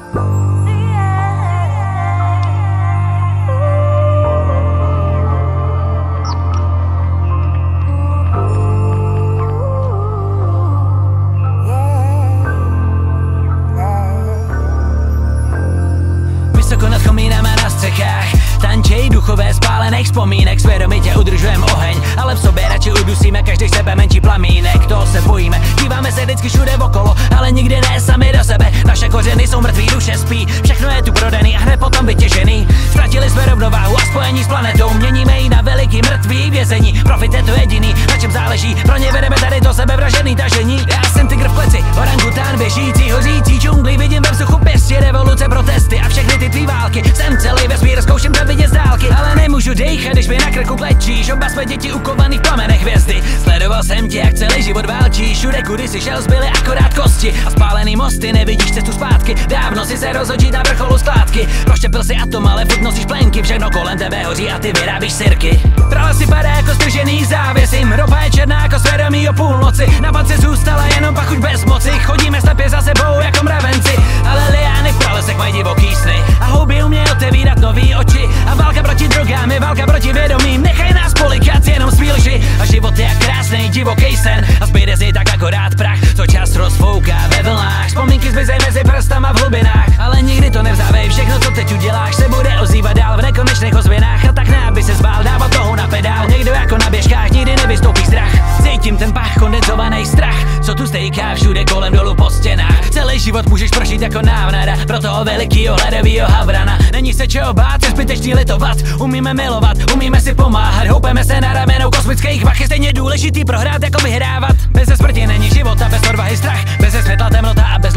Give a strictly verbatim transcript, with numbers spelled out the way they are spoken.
Vysoko nad komínama na střechách tančej duchové spálených vzpomínek. Svědomitě udržujem oheň, ale v sobě radši udusíme každý sebe menší plamínek. To se bojíme, díváme se vždycky všude okolo, ale nikdy ne sami do sebe. Naše kořeny jsou mrtví, duše spí, všechno je tu prodaný a hned potom vytěžený. Ztratili jsme rovnováhu a spojení s planetou, měníme ji na veliký mrtvý vězení. Profit je to jediný, na čem záleží, pro ně vedeme tady to sebevražený tažení. Já jsem tygr v kleci, orangután běžící, hořící džungli, vidím ve vzduchu pěstí, revoluce, protesty a všechny ty tvý války. Jsem celý vesmír, zkouším to vidět z dálky, ale nemůžu dejchat, když mi na krku klečíš. Oba jsme děti ukovaný v plamenech hvězdy. Sledoval jsem tě, jak celý život válčíš. Všude, kudy si šel, zbyly akorát kosti a spálený mosty, nevidíš cestu zpátky. Dávno si se rozhodl na vrcholu skládky. Proštěpil si atom, ale furt nosíš plenky. Všechno kolem tebe hoří a ty vyrábíš sirky. Trala si padá jako stržený závěsím. Ropa je černá jako svědomí o půlnoci. Na palce zůstala jenom pachuť bez moci. Chodíme slepě za sebou jako mravenci, ale liány v pralesech mají divoký sny a houby umějí otevírat nový oči. A válka proti drogám je válka proti vědomím. Nechaj nás polikat jenom svý lži. A život je jak krásný divoký sen a zbyde z něj tak akorát prach, co čas rozfouká ve vlnách. Vzpomínky zmizej mezi prstama v hlubinách, ale nikdy to nevzdávej. Všechno, co teď uděláš, se bude ozývat dál v nekonečných ozvěnách. A tak ne, aby se zbál, dávat toho na pedál. Někdo jako na běžkách, nikdy nevystoupí strach. Cítím ten pach, kondenzovaný strach, co tu stejká všude kolem dolů po stěnách. Celý život můžeš prožít jako návnada, pro toho velikýho ledovýho havrana. Není se čeho bát, je zbytečný litovat. Umíme milovat, umíme si pomáhat, houpeme se na ramenou kosmických vach. Je stejně důležitý prohrát jako vyhrávat. Bez smrti není života, bez odvahy strach, bez světla temnota a bez